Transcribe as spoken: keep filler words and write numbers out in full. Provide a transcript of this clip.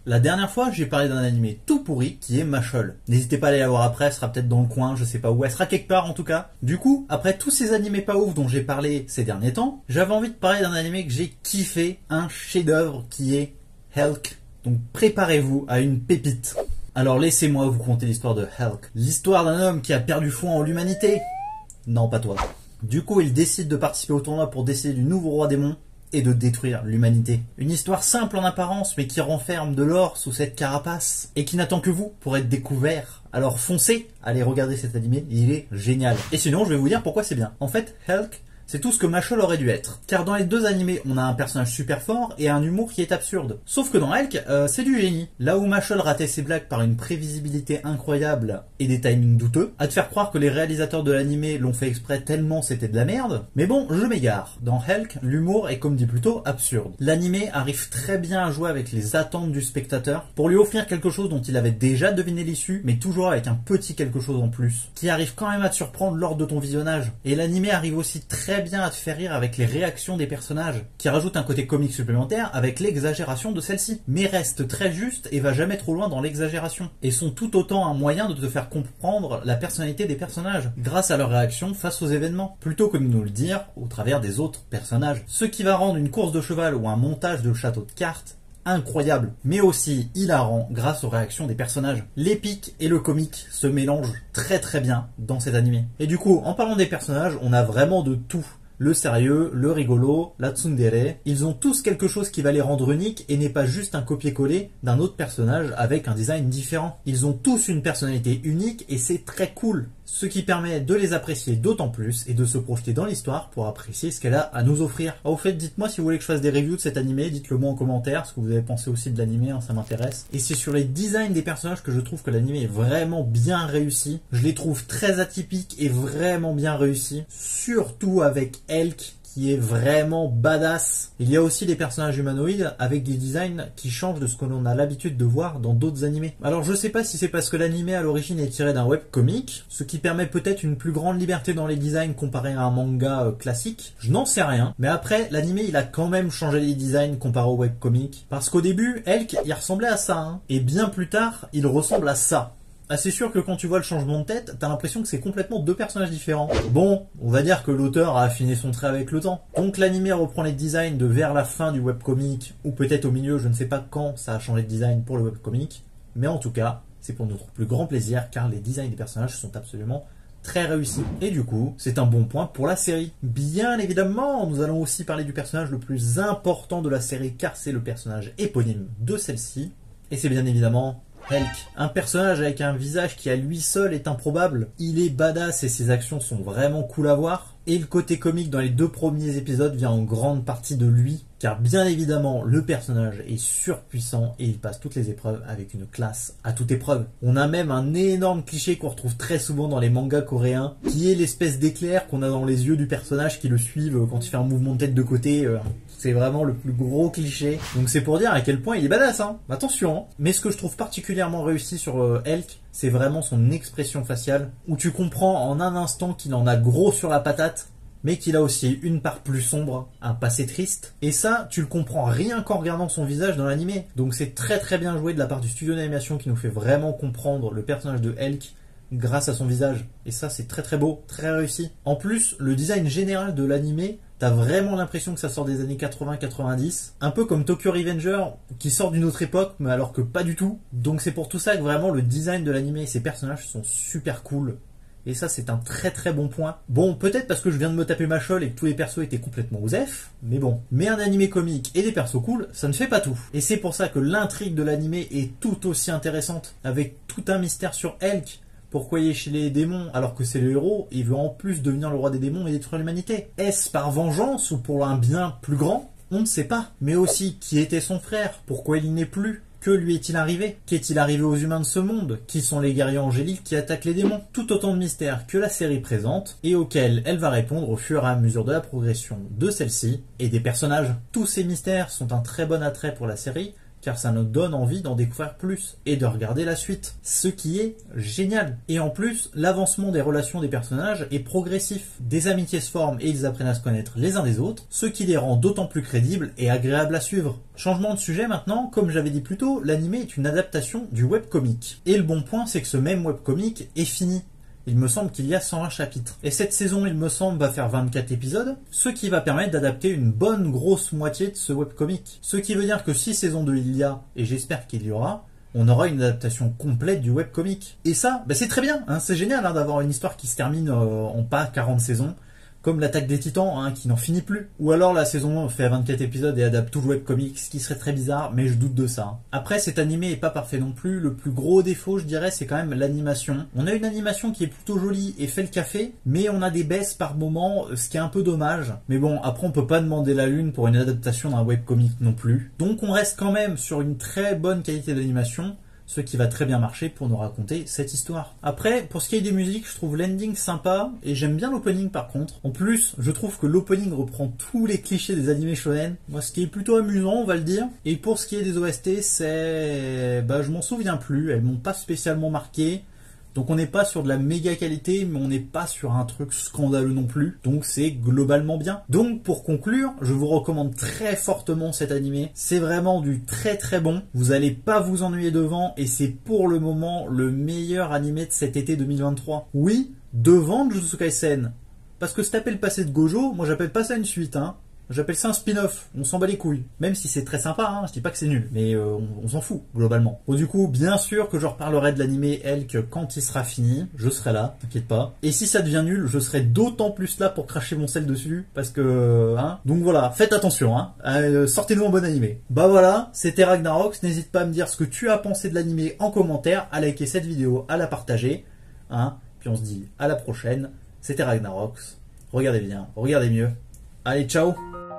La dernière fois, j'ai parlé d'un animé tout pourri qui est Mashle. N'hésitez pas à aller la voir après, elle sera peut-être dans le coin, je sais pas où, elle sera quelque part en tout cas. Du coup, après tous ces animés pas ouf dont j'ai parlé ces derniers temps, j'avais envie de parler d'un animé que j'ai kiffé, un chef-d'œuvre qui est Helck. Donc préparez-vous à une pépite. Alors laissez-moi vous conter l'histoire de Helck. L'histoire d'un homme qui a perdu foi en l'humanité. Non, pas toi. Du coup, il décide de participer au tournoi pour décider du nouveau roi démon et de détruire l'humanité. Une histoire simple en apparence, mais qui renferme de l'or sous cette carapace, et qui n'attend que vous pour être découvert. Alors foncez, allez regarder cet animé, il est génial. Et sinon, je vais vous dire pourquoi c'est bien. En fait, Helck, c'est tout ce que Mashle aurait dû être. Car dans les deux animés, on a un personnage super fort et un humour qui est absurde. Sauf que dans Helck, euh, c'est du génie. Là où Mashle ratait ses blagues par une prévisibilité incroyable et des timings douteux, à te faire croire que les réalisateurs de l'animé l'ont fait exprès tellement c'était de la merde. Mais bon, je m'égare. Dans Helck, l'humour est comme dit plus tôt absurde. L'animé arrive très bien à jouer avec les attentes du spectateur pour lui offrir quelque chose dont il avait déjà deviné l'issue, mais toujours avec un petit quelque chose en plus, qui arrive quand même à te surprendre lors de ton visionnage. Et l'animé arrive aussi très bien à te faire rire avec les réactions des personnages, qui rajoute un côté comique supplémentaire avec l'exagération de celle-ci, mais reste très juste et va jamais trop loin dans l'exagération, et sont tout autant un moyen de te faire comprendre la personnalité des personnages, grâce à leurs réactions face aux événements, plutôt que de nous le dire au travers des autres personnages. Ce qui va rendre une course de cheval ou un montage de château de cartes incroyable, mais aussi hilarant grâce aux réactions des personnages. L'épique et le comique se mélangent très très bien dans cet animé. Et du coup, en parlant des personnages, on a vraiment de tout. Le sérieux, le rigolo, la tsundere, ils ont tous quelque chose qui va les rendre uniques et n'est pas juste un copier-coller d'un autre personnage avec un design différent. Ils ont tous une personnalité unique et c'est très cool. Ce qui permet de les apprécier d'autant plus et de se projeter dans l'histoire pour apprécier ce qu'elle a à nous offrir. Ah, au fait, dites-moi si vous voulez que je fasse des reviews de cet animé, dites-le moi en commentaire, ce que vous avez pensé aussi de l'animé, hein, ça m'intéresse. Et c'est sur les designs des personnages que je trouve que l'animé est vraiment bien réussi. Je les trouve très atypiques et vraiment bien réussis, surtout avec Helck, qui est vraiment badass. Il y a aussi des personnages humanoïdes avec des designs qui changent de ce que l'on a l'habitude de voir dans d'autres animés. Alors je sais pas si c'est parce que l'animé à l'origine est tiré d'un webcomic, ce qui permet peut-être une plus grande liberté dans les designs comparé à un manga euh, classique, je n'en sais rien. Mais après, l'animé il a quand même changé les designs comparé au webcomic, parce qu'au début, Helck il ressemblait à ça, hein. Et bien plus tard, il ressemble à ça. Ah, c'est sûr que quand tu vois le changement de tête, t'as l'impression que c'est complètement deux personnages différents. Bon, on va dire que l'auteur a affiné son trait avec le temps. Donc l'animé reprend les designs de vers la fin du webcomic, ou peut-être au milieu, je ne sais pas quand ça a changé de design pour le webcomic, mais en tout cas, c'est pour notre plus grand plaisir car les designs des personnages sont absolument très réussis. Et du coup, c'est un bon point pour la série. Bien évidemment, nous allons aussi parler du personnage le plus important de la série car c'est le personnage éponyme de celle-ci, et c'est bien évidemment Helck, un personnage avec un visage qui à lui seul est improbable. Il est badass et ses actions sont vraiment cool à voir. Et le côté comique dans les deux premiers épisodes vient en grande partie de lui, car bien évidemment le personnage est surpuissant et il passe toutes les épreuves avec une classe à toute épreuve. On a même un énorme cliché qu'on retrouve très souvent dans les mangas coréens, qui est l'espèce d'éclair qu'on a dans les yeux du personnage qui le suivent quand il fait un mouvement de tête de côté. C'est vraiment le plus gros cliché. Donc c'est pour dire à quel point il est badass, hein. Attention, hein. Mais ce que je trouve particulièrement réussi sur euh, Helck, c'est vraiment son expression faciale, où tu comprends en un instant qu'il en a gros sur la patate, mais qu'il a aussi une part plus sombre, un passé triste. Et ça, tu le comprends rien qu'en regardant son visage dans l'animé. Donc c'est très très bien joué de la part du studio d'animation qui nous fait vraiment comprendre le personnage de Helck grâce à son visage. Et ça, c'est très très beau, très réussi. En plus, le design général de l'animé, t'as vraiment l'impression que ça sort des années quatre-vingts quatre-vingt-dix. Un peu comme Tokyo Revenger, qui sort d'une autre époque, mais alors que pas du tout. Donc c'est pour tout ça que vraiment le design de l'animé et ses personnages sont super cool. Et ça, c'est un très très bon point. Bon, peut-être parce que je viens de me taper Mashle et que tous les persos étaient complètement osef, mais bon. Mais un animé comique et des persos cool, ça ne fait pas tout. Et c'est pour ça que l'intrigue de l'animé est tout aussi intéressante, avec tout un mystère sur Helck. Pourquoi il est chez les démons alors que c'est le héros et il veut en plus devenir le roi des démons et détruire l'humanité? Est-ce par vengeance ou pour un bien plus grand? On ne sait pas. Mais aussi, qui était son frère? Pourquoi il n'est plus? Que lui est-il arrivé? Qu'est-il arrivé aux humains de ce monde? Qui sont les guerriers angéliques qui attaquent les démons? Tout autant de mystères que la série présente et auxquels elle va répondre au fur et à mesure de la progression de celle-ci et des personnages. Tous ces mystères sont un très bon attrait pour la série car ça nous donne envie d'en découvrir plus et de regarder la suite, ce qui est génial. Et en plus, l'avancement des relations des personnages est progressif. Des amitiés se forment et ils apprennent à se connaître les uns des autres, ce qui les rend d'autant plus crédibles et agréables à suivre. Changement de sujet maintenant, comme j'avais dit plus tôt, l'animé est une adaptation du webcomic. Et le bon point, c'est que ce même webcomic est fini. Il me semble qu'il y a cent vingt chapitres. Et cette saison, il me semble, va faire vingt-quatre épisodes, ce qui va permettre d'adapter une bonne grosse moitié de ce webcomic. Ce qui veut dire que si saison deux il y a, et j'espère qu'il y aura, on aura une adaptation complète du webcomic. Et ça, bah c'est très bien, hein, c'est génial hein, d'avoir une histoire qui se termine euh, en pas quarante saisons, comme l'attaque des titans, hein, qui n'en finit plus. Ou alors la saison un fait vingt-quatre épisodes et adapte tout le webcomic, ce qui serait très bizarre, mais je doute de ça. Hein. Après, cet animé est pas parfait non plus. Le plus gros défaut, je dirais, c'est quand même l'animation. On a une animation qui est plutôt jolie et fait le café, mais on a des baisses par moment, ce qui est un peu dommage. Mais bon, après on peut pas demander la lune pour une adaptation d'un webcomic non plus. Donc on reste quand même sur une très bonne qualité d'animation, ce qui va très bien marcher pour nous raconter cette histoire. Après, pour ce qui est des musiques, je trouve l'ending sympa, et j'aime bien l'opening par contre. En plus, je trouve que l'opening reprend tous les clichés des animés shonen, moi, ce qui est plutôt amusant, on va le dire. Et pour ce qui est des O S T, c'est... bah je m'en souviens plus, elles m'ont pas spécialement marqué. Donc on n'est pas sur de la méga qualité, mais on n'est pas sur un truc scandaleux non plus. Donc c'est globalement bien. Donc pour conclure, je vous recommande très fortement cet animé. C'est vraiment du très très bon. Vous allez pas vous ennuyer devant et c'est pour le moment le meilleur animé de cet été deux mille vingt-trois. Oui, devant Jujutsu Kaisen. Parce que se taper le passé de Gojo, moi j'appelle pas ça une suite, hein. J'appelle ça un spin-off, on s'en bat les couilles. Même si c'est très sympa, hein, je dis pas que c'est nul, mais euh, on, on s'en fout, globalement. Bon, du coup, bien sûr que je reparlerai de l'animé Elk quand il sera fini, je serai là, t'inquiète pas. Et si ça devient nul, je serai d'autant plus là pour cracher mon sel dessus, parce que... hein. Donc voilà, faites attention, hein. Euh, sortez-nous un bon animé. Bah voilà, c'était Ragnarox, n'hésite pas à me dire ce que tu as pensé de l'animé en commentaire, à liker cette vidéo, à la partager, hein. Puis on se dit à la prochaine, c'était Ragnarox. Regardez bien, regardez mieux. Allez, ciao!